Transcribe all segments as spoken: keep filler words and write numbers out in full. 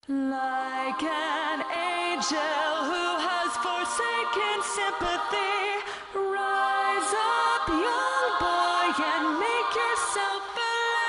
Like an angel who has forsaken sympathy, rise up, young boy, and make yourself a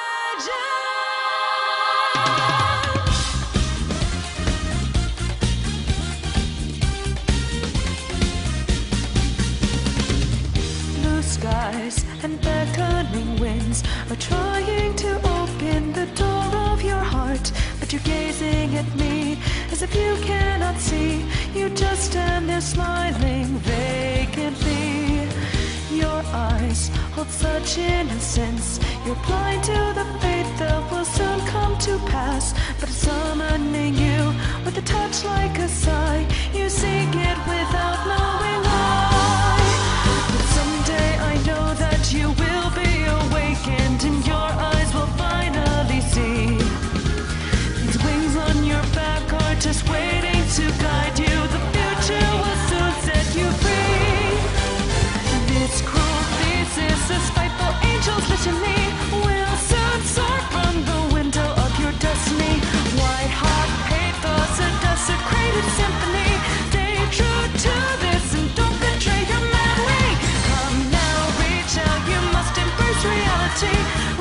legend. Blue skies and beckoning winds are trying to open the door of your heart, but you're gazing at me as if you cannot see. You just stand there smiling vacantly. Your eyes hold such innocence. You're blind to the fate that will soon come to pass, but it's summoning you with a touch like a sigh. You seek it without knowing why. But someday I know that you will be awakened, and your eyes will finally see. These wings on your back are just waiting to guide you. The future will soon set you free. This cruel thesis, the spiteful angels litany, will soon soar from the window of your destiny. White hot pathos, a desecrated symphony. Stay true to this and don't betray your memory. Come now, reach out, you must embrace reality.